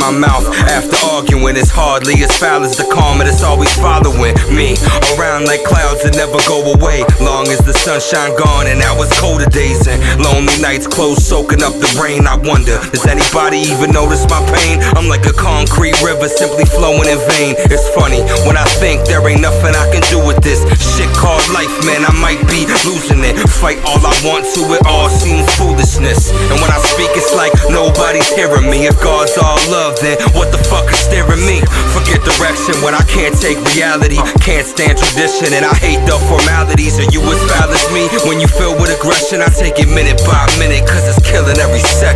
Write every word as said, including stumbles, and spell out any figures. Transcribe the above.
my mouth after arguing is hardly as foul as the karma that's always following me around like clouds that never go away. Long as the sunshine gone and now it's colder days and lonely nights close soaking up the rain. I wonder, does anybody even notice my pain? I'm like a concrete river simply flowing in vain. It's funny when I think there ain't nothing I can do with this shit called life, man. I might be losing it. Fight all I want to, it all seems foolishness. And when I speak it's like nobody's hearing me. If God's all love, then what the fuck is staring me? Forget direction when I can't take reality. Can't stand tradition and I hate the formalities. Are you as foul as me? When you filled with aggression, I take it minute by minute, cause it's killing every second.